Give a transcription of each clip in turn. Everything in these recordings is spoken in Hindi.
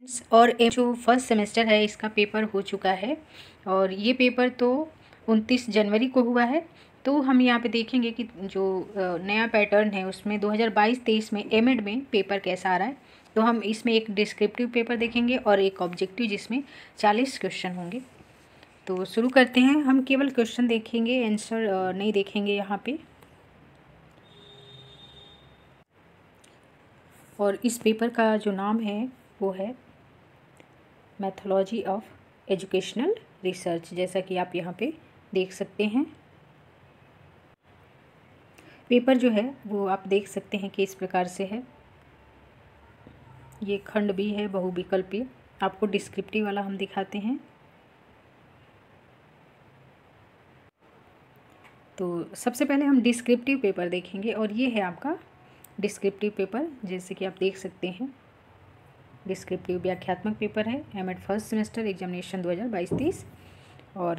और जो फर्स्ट सेमेस्टर है इसका पेपर हो चुका है और ये पेपर तो 29 जनवरी को हुआ है। तो हम यहाँ पे देखेंगे कि जो नया पैटर्न है उसमें 2022-23 में एमएड में पेपर कैसा आ रहा है। तो हम इसमें एक डिस्क्रिप्टिव पेपर देखेंगे और एक ऑब्जेक्टिव जिसमें 40 क्वेश्चन होंगे। तो शुरू करते हैं। हम केवल क्वेश्चन देखेंगे, आंसर नहीं देखेंगे यहाँ पे। और इस पेपर का जो नाम है वो है मैथोलॉजी ऑफ एजुकेशनल रिसर्च, जैसा कि आप यहाँ पे देख सकते हैं। पेपर जो है वो आप देख सकते हैं कि इस प्रकार से है। ये खंड बी है, बहुविकल्पीय। आपको डिस्क्रिप्टिव वाला हम दिखाते हैं। तो सबसे पहले हम डिस्क्रिप्टिव पेपर देखेंगे और ये है आपका डिस्क्रिप्टिव पेपर, जैसे कि आप देख सकते हैं। डिस्क्रिप्टिव व्याख्यात्मक पेपर है, एमएड फर्स्ट सेमेस्टर एग्जामिनेशन 2022-23। और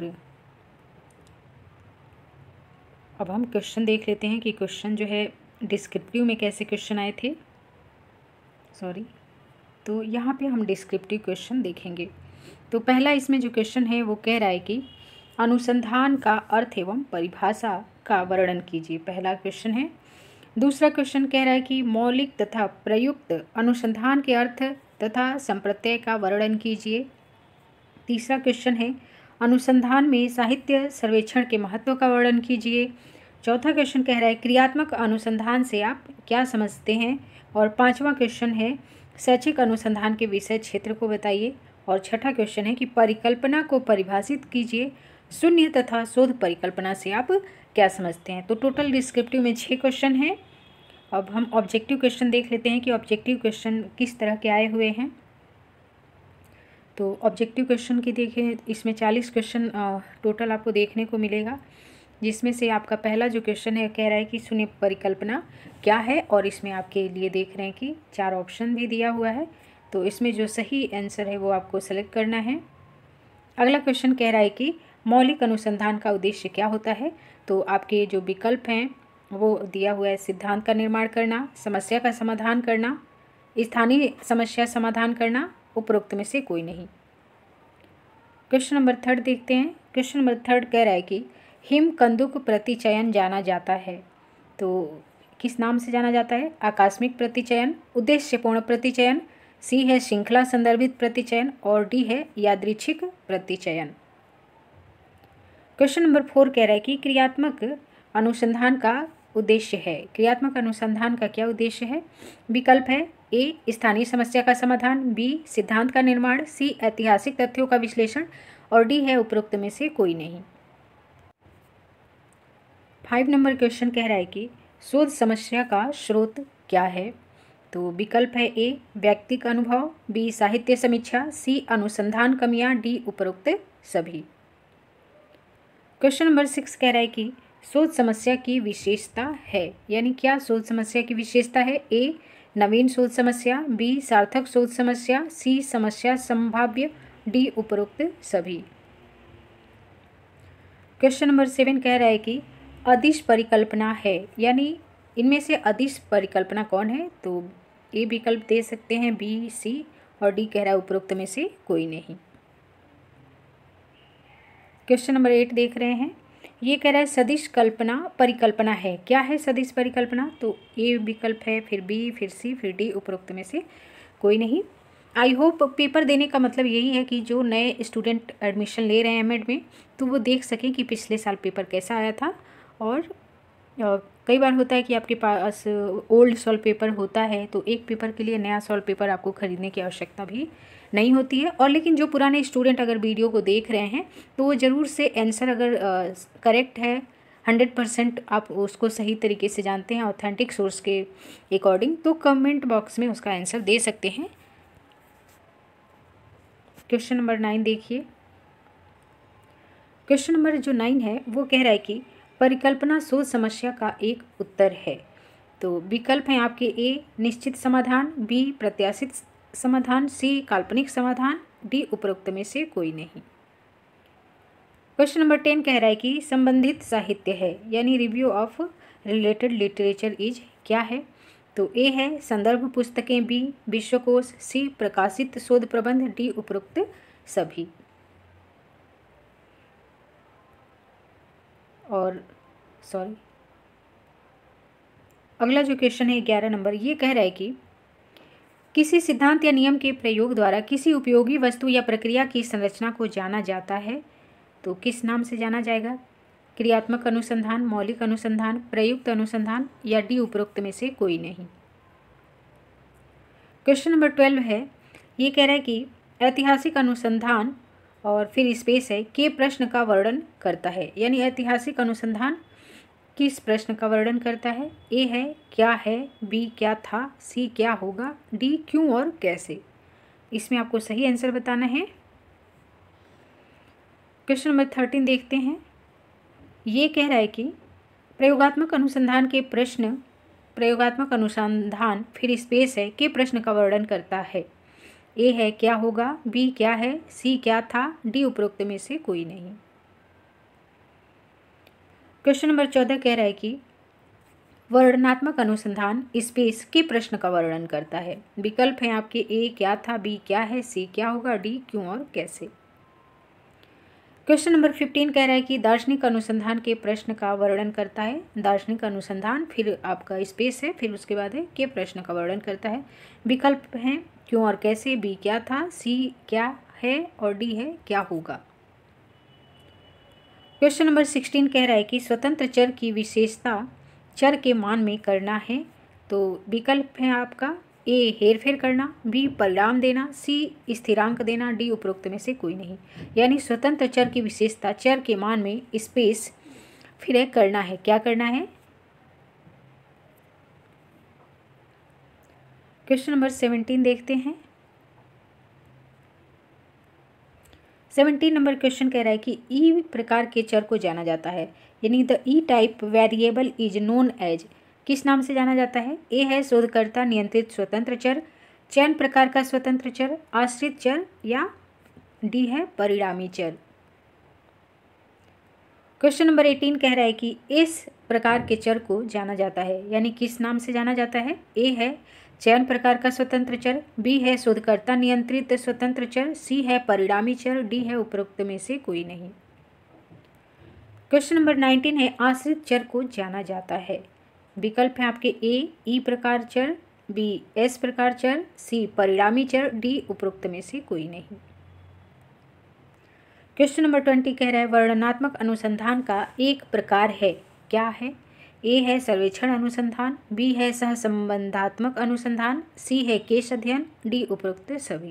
अब हम क्वेश्चन देख लेते हैं कि क्वेश्चन जो है डिस्क्रिप्टिव में कैसे क्वेश्चन आए थे। तो यहाँ पे हम डिस्क्रिप्टिव क्वेश्चन देखेंगे। तो पहला इसमें जो क्वेश्चन है वो कह रहा है कि अनुसंधान का अर्थ एवं परिभाषा का वर्णन कीजिए। पहला क्वेश्चन है। दूसरा क्वेश्चन कह रहा है कि मौलिक तथा प्रयुक्त अनुसंधान के अर्थ तथा संप्रत्यय का वर्णन कीजिए। तीसरा क्वेश्चन है अनुसंधान में साहित्य सर्वेक्षण के महत्व का वर्णन कीजिए। चौथा क्वेश्चन कह रहा है क्रियात्मक अनुसंधान से आप क्या समझते हैं। और पांचवा क्वेश्चन है शैक्षिक अनुसंधान के विषय क्षेत्र को बताइए। और छठा क्वेश्चन है कि परिकल्पना को परिभाषित कीजिए। शून्य तथा शोध परिकल्पना से आप क्या समझते हैं। तो टोटल डिस्क्रिप्टिव में 6 क्वेश्चन हैं। अब हम ऑब्जेक्टिव क्वेश्चन देख लेते हैं कि ऑब्जेक्टिव क्वेश्चन किस तरह के आए हुए हैं। तो ऑब्जेक्टिव क्वेश्चन की देखें, इसमें 40 क्वेश्चन टोटल आपको देखने को मिलेगा, जिसमें से आपका पहला जो क्वेश्चन है कह रहा है कि शून्य परिकल्पना क्या है। और इसमें आपके लिए देख रहे हैं कि 4 ऑप्शन भी दिया हुआ है। तो इसमें जो सही आंसर है वो आपको सेलेक्ट करना है। अगला क्वेश्चन कह रहा है कि मौलिक अनुसंधान का उद्देश्य क्या होता है। तो आपके जो विकल्प हैं वो दिया हुआ है सिद्धांत का निर्माण करना, समस्या का समाधान करना, स्थानीय समस्या समाधान करना, उपरोक्त में से कोई नहीं। क्वेश्चन नंबर 3 देखते हैं। क्वेश्चन नंबर 3 कह रहा है कि हिमकंदुक प्रतिचयन जाना जाता है। तो किस नाम से जाना जाता है। आकस्मिक प्रतिचयन, उद्देश्यपूर्ण प्रतिचयन, सी है श्रृंखला संदर्भित प्रतिचयन और डी है यादृच्छिक प्रतिचयन। क्वेश्चन नंबर 4 कह रहा है कि क्रियात्मक अनुसंधान का उद्देश्य है। क्रियात्मक अनुसंधान का क्या उद्देश्य है। विकल्प है ए स्थानीय समस्या का समाधान, बी सिद्धांत का निर्माण, सी ऐतिहासिक तथ्यों का विश्लेषण और डी है उपरोक्त में से कोई नहीं। 5 नंबर क्वेश्चन कह रहा है कि शोध समस्या का स्रोत क्या है। तो विकल्प है ए व्यक्तिक अनुभव, बी साहित्य समीक्षा, सी अनुसंधान कमियां, डी उपरोक्त सभी। क्वेश्चन नंबर 6 कह रहा है कि शोध समस्या की विशेषता है, यानी क्या शोध समस्या की विशेषता है। ए नवीन शोध समस्या, बी सार्थक शोध समस्या, सी समस्या संभाव्य, डी उपरोक्त सभी। क्वेश्चन नंबर 7 कह रहा है कि अदिश परिकल्पना है, यानी इनमें से अदिश परिकल्पना कौन है। तो ए विकल्प दे सकते हैं, बी, सी और डी कह रहा है उपरोक्त में से कोई नहीं। क्वेश्चन नंबर 8 देख रहे हैं। ये कह रहा है सदिश कल्पना परिकल्पना है। क्या है सदिश परिकल्पना। तो ए विकल्प है, फिर बी, फिर सी, फिर डी उपरोक्त में से कोई नहीं। आई होप पेपर देने का मतलब यही है कि जो नए स्टूडेंट एडमिशन ले रहे हैं एमएड में, तो वो देख सकें कि पिछले साल पेपर कैसा आया था। और कई बार होता है कि आपके पास ओल्ड सॉल्व पेपर होता है, तो एक पेपर के लिए नया सॉल्व पेपर आपको खरीदने की आवश्यकता भी नहीं होती है। और लेकिन जो पुराने स्टूडेंट अगर वीडियो को देख रहे हैं तो वो ज़रूर से आंसर अगर करेक्ट है 100%, आप उसको सही तरीके से जानते हैं ऑथेंटिक सोर्स के अकॉर्डिंग, तो कमेंट बॉक्स में उसका आंसर दे सकते हैं। क्वेश्चन नंबर 9 देखिए। क्वेश्चन नंबर जो 9 है वो कह रहा है कि परिकल्पना शोध समस्या का एक उत्तर है। तो विकल्प हैं आपके ए निश्चित समाधान, बी प्रत्याशित समाधान, सी काल्पनिक समाधान, डी उपरोक्त में से कोई नहीं। क्वेश्चन नंबर 10 कह रहा है कि संबंधित साहित्य है, यानी review of related literature is क्या है। तो ए है संदर्भ पुस्तकें, बी विश्वकोश, सी प्रकाशित शोध प्रबंध, डी उपरोक्त सभी। और अगला जो क्वेश्चन है 11 नंबर, ये कह रहा है कि किसी सिद्धांत या नियम के प्रयोग द्वारा किसी उपयोगी वस्तु या प्रक्रिया की संरचना को जाना जाता है, तो किस नाम से जाना जाएगा? क्रियात्मक अनुसंधान, मौलिक अनुसंधान, प्रयुक्त अनुसंधान या डी उपरोक्त में से कोई नहीं। क्वेश्चन नंबर 12 है, ये कह रहा है कि ऐतिहासिक अनुसंधान और फिर स्पेस है के प्रश्न का वर्णन करता है, यानी ऐतिहासिक अनुसंधान किस प्रश्न का वर्णन करता है? ए है क्या है, बी क्या था, सी क्या होगा, डी क्यों और कैसे। इसमें आपको सही आंसर बताना है। क्वेश्चन नंबर 13 देखते हैं। ये कह रहा है कि प्रयोगात्मक अनुसंधान के प्रश्न, प्रयोगात्मक अनुसंधान फिर स्पेस है के प्रश्न का वर्णन करता है। ए है क्या होगा, बी क्या है, सी क्या था, डी उपरोक्त में से कोई नहीं। क्वेश्चन नंबर 14 कह रहा है कि वर्णनात्मक अनुसंधान स्पेस के प्रश्न का वर्णन करता है। विकल्प हैं आपके ए क्या था, बी क्या है, सी क्या होगा, डी क्यों और कैसे। क्वेश्चन नंबर 15 कह रहा है कि दार्शनिक अनुसंधान के प्रश्न का वर्णन करता है। दार्शनिक अनुसंधान फिर आपका स्पेस है, फिर उसके बाद है के प्रश्न का वर्णन करता है। विकल्प हैं क्यों और कैसे, बी क्या था, सी क्या है और डी है क्या होगा। क्वेश्चन नंबर 16 कह रहा है कि स्वतंत्र चर की विशेषता चर के मान में करना है, तो विकल्प है आपका ए हेरफेर करना, बी परिणाम देना, सी स्थिरांक देना, डी उपरोक्त में से कोई नहीं। यानी स्वतंत्र चर की विशेषता चर के मान में स्पेस फिर है करना है। क्या करना है? क्वेश्चन नंबर 17 देखते हैं। 17 नंबर क्वेश्चन कह रहा है कि ई प्रकार के चर को जाना जाता है, यानी the E type variable is known as, किस नाम से जाना जाता है? ए है शोधकर्ता नियंत्रित स्वतंत्र चर, चयन प्रकार का स्वतंत्र चर, आश्रित चर या डी है परिणामी चर। क्वेश्चन नंबर 18 कह रहा है कि इस प्रकार के चर को जाना जाता है, यानी किस नाम से जाना जाता है? ए है चयन प्रकार का स्वतंत्र चर, बी है शोधकर्ता नियंत्रित स्वतंत्र चर, सी है परिणामी चर, डी है उपरोक्त में से कोई नहीं। क्वेश्चन नंबर 19 है आश्रित चर को जाना जाता है। विकल्प है आपके ए ई प्रकार चर, बी एस प्रकार चर, सी परिणामी चर, डी उपरोक्त में से कोई नहीं। क्वेश्चन नंबर 20 कह रहा है वर्णनात्मक अनुसंधान का एक प्रकार है, क्या है? ए है सर्वेक्षण अनुसंधान, बी है सहसंबंधात्मक अनुसंधान, सी है केस अध्ययन, डी उपरोक्त सभी।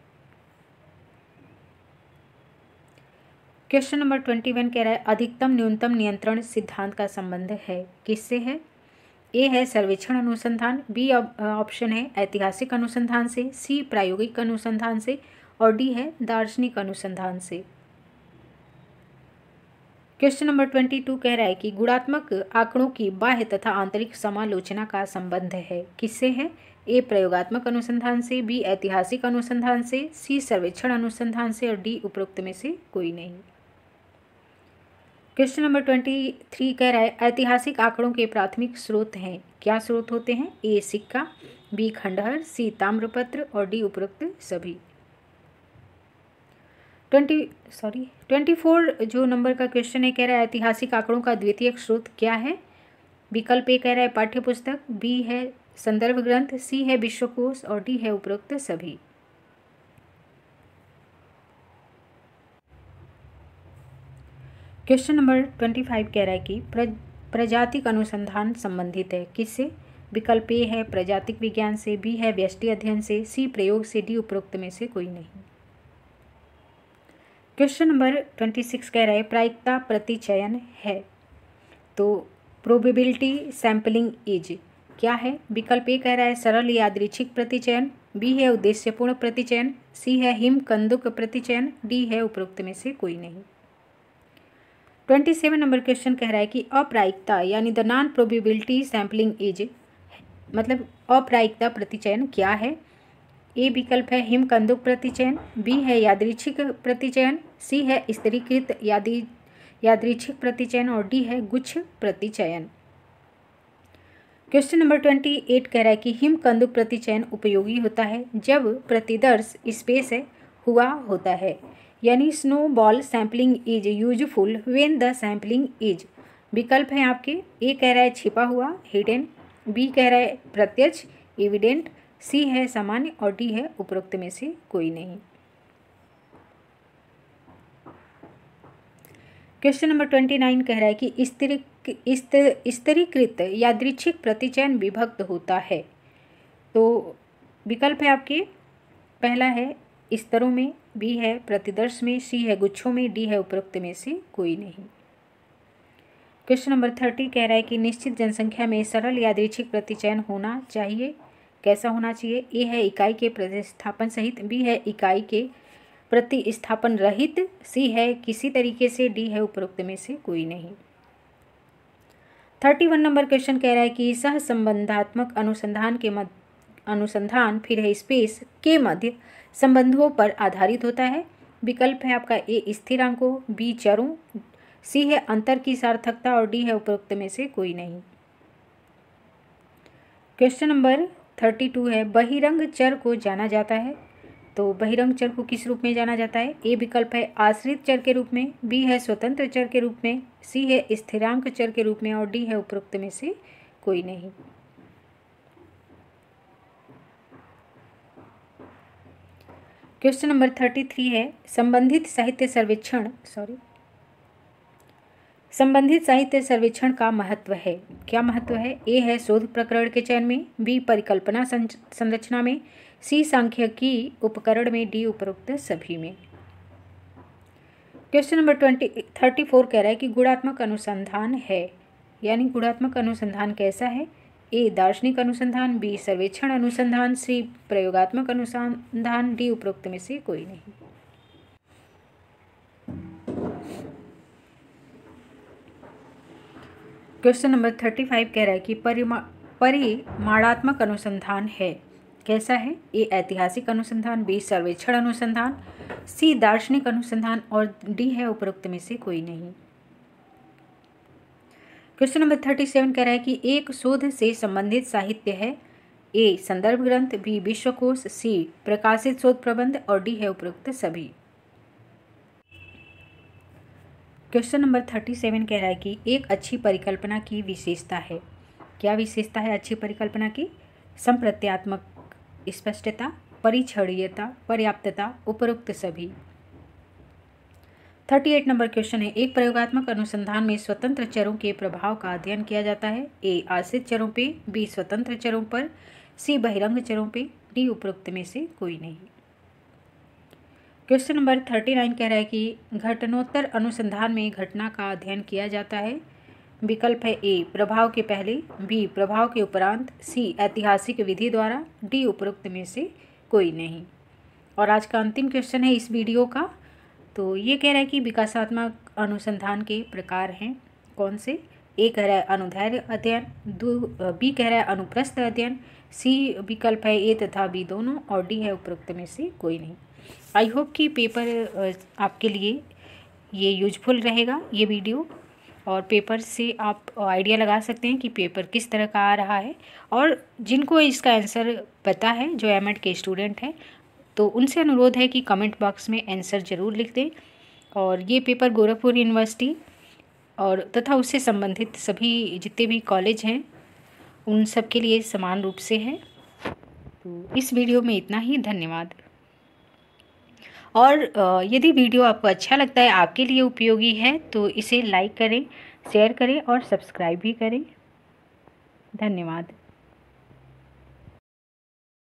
क्वेश्चन नंबर 21 कह रहा है अधिकतम न्यूनतम नियंत्रण सिद्धांत का संबंध है, किससे है? ए है सर्वेक्षण अनुसंधान, बी ऑप्शन है ऐतिहासिक अनुसंधान से, सी प्रायोगिक अनुसंधान से और डी है दार्शनिक अनुसंधान से। क्वेश्चन नंबर 22 कह रहा है कि गुणात्मक आंकड़ों की बाह्य तथा आंतरिक समालोचना का संबंध है, किससे है? ए प्रयोगात्मक अनुसंधान से, बी ऐतिहासिक अनुसंधान से, सी सर्वेक्षण अनुसंधान से और डी उपरोक्त में से कोई नहीं। क्वेश्चन नंबर 23 कह रहा है ऐतिहासिक आंकड़ों के प्राथमिक स्रोत हैं, क्या स्रोत होते हैं? ए सिक्का, बी खंडहर, सी ताम्रपत्र और डी उपरोक्त सभी। 24 जो नंबर का क्वेश्चन है कह रहा है ऐतिहासिक आंकड़ों का द्वितीयक स्रोत क्या है? विकल्प ए कह रहा है पाठ्यपुस्तक, बी है संदर्भ ग्रंथ, सी है विश्वकोश और डी है उपरोक्त सभी। क्वेश्चन नंबर 25 कह रहा है कि प्रजातिक अनुसंधान संबंधित है, किससे? विकल्प ए है प्रजातिक विज्ञान से, बी है व्यष्टि अध्ययन से, सी प्रयोग से, डी उपरोक्त में से कोई नहीं। क्वेश्चन नंबर 26 कह रहा है प्रायिकता प्रतिचयन है, तो प्रोबेबिलिटी सैम्पलिंग इज क्या है? विकल्प ए कह रहा है सरल यादृच्छिक प्रतिचयन, बी है उद्देश्यपूर्ण प्रतिचयन, सी है हिम कंदुक प्रतिचयन, डी है उपरोक्त में से कोई नहीं। 27 नंबर क्वेश्चन कह रहा है कि अप्रायिकता यानी the non probability sampling is, मतलब अप्रायिकता प्रतिचयन क्या है? ए विकल्प है हिम कंदुक प्रतिचयन, बी है यादृच्छिक प्रतिचयन, सी है स्थिरीकृत यादृच्छिक प्रतिचयन और डी है गुच्छ प्रतिचयन। क्वेश्चन नंबर 28 कह रहा है कि हिमकंदुक प्रतिचयन उपयोगी होता है जब प्रतिदर्श स्पेस हुआ होता है, यानी snowball sampling is useful when the sampling is. विकल्प है आपके, ए कह रहा है छिपा हुआ हिडन, बी कह रहा है प्रत्यक्ष एविडेंट, सी है सामान्य और डी है उपरोक्त में से कोई नहीं। क्वेश्चन नंबर 29 कह रहा है कि स्तरीकृत यादृच्छिक प्रतिचयन विभक्त होता है। तो विकल्प है आपके, पहला है स्तरों में, बी है प्रतिदर्श में, सी है गुच्छों में, डी है उपरोक्त में से कोई नहीं। क्वेश्चन नंबर 30 कह रहा है कि निश्चित जनसंख्या में सरल यादृच्छिक प्रतिचयन होना चाहिए, कैसा होना चाहिए? ए है इकाई के प्रतिस्थापन सहित, बी है इकाई के प्रतिस्थापन रहित, सी है किसी तरीके से, डी है उपरोक्त में से कोई नहीं। 31 नंबर क्वेश्चन कह रहा है कि सहसंबंधात्मक अनुसंधान फिर है स्पेस के मध्य संबंधों पर आधारित होता है। विकल्प है आपका, ए स्थिरांकों, बी चरों, सी है अंतर की सार्थकता और डी है उपरोक्त में से कोई नहीं। क्वेश्चन नंबर 32 है बहिरंग चर को जाना जाता है। तो बहिरंग चर को किस रूप में जाना जाता है? ए विकल्प है आश्रित चर के रूप में, बी है स्वतंत्र चर के रूप में, सी है स्थिरांक चर के रूप में और डी है उपरोक्त में से कोई नहीं। क्वेश्चन नंबर 33 है संबंधित साहित्य सर्वेक्षण का महत्व है। क्या महत्व है? ए है शोध प्रकरण के चयन में, बी परिकल्पना संरचना में, सी सांख्यिकी उपकरण में, डी उपरोक्त सभी में। क्वेश्चन नंबर 34 कह रहा है कि गुणात्मक अनुसंधान है, यानी गुणात्मक अनुसंधान कैसा है? ए दार्शनिक अनुसंधान, बी सर्वेक्षण अनुसंधान, सी प्रयोगात्मक अनुसंधान, डी उपरोक्त में से कोई नहीं। क्वेश्चन नंबर 35 कह रहा है कि परिमाणात्मक अनुसंधान है, कैसा है? ए ऐतिहासिक अनुसंधान, बी सर्वेक्षण अनुसंधान, सी दार्शनिक अनुसंधान और डी है उपरोक्त में से कोई नहीं। क्वेश्चन नंबर 37 कह रहा है कि एक शोध से संबंधित साहित्य है। ए संदर्भ ग्रंथ, बी विश्वकोश, सी प्रकाशित शोध प्रबंध और डी है उपरोक्त सभी। क्वेश्चन नंबर 37 कह रहा है कि एक अच्छी परिकल्पना की विशेषता है। क्या विशेषता है अच्छी परिकल्पना की? संप्रत्यात्मक स्पष्टता, परिक्षणीयता, पर्याप्तता, उपरोक्त सभी। 38 नंबर क्वेश्चन है एक प्रयोगात्मक अनुसंधान में स्वतंत्र चरों के प्रभाव का अध्ययन किया जाता है। ए आश्रित चरों पे, बी स्वतंत्र चरों पर, सी बहिरंग चरों पे, डी उपरोक्त में से कोई नहीं। क्वेश्चन नंबर 39 कह रहा है कि घटनोत्तर अनुसंधान में घटना का अध्ययन किया जाता है। विकल्प है ए प्रभाव के पहले, बी प्रभाव के उपरांत, सी ऐतिहासिक विधि द्वारा, डी उपरोक्त में से कोई नहीं। और आज का अंतिम क्वेश्चन है इस वीडियो का। तो ये कह रहा है कि विकासात्मक अनुसंधान के प्रकार हैं कौन से? ए कह रहा है अनुदैर्घ्य अध्ययन, बी कह रहा है अनुप्रस्थ अध्ययन, सी विकल्प है ए तथा बी दोनों और डी है उपरोक्त में से कोई नहीं। आई होप कि पेपर आपके लिए ये यूजफुल रहेगा ये वीडियो, और पेपर से आप आइडिया लगा सकते हैं कि पेपर किस तरह का आ रहा है। और जिनको इसका आंसर पता है, जो एमएड के स्टूडेंट हैं, तो उनसे अनुरोध है कि कमेंट बॉक्स में आंसर ज़रूर लिख दें। और ये पेपर गोरखपुर यूनिवर्सिटी और तथा उससे संबंधित सभी जितने भी कॉलेज हैं उन सब के लिए समान रूप से है। तो इस वीडियो में इतना ही, धन्यवाद। और यदि वीडियो आपको अच्छा लगता है, आपके लिए उपयोगी है, तो इसे लाइक करें, शेयर करें और सब्सक्राइब भी करें। धन्यवाद।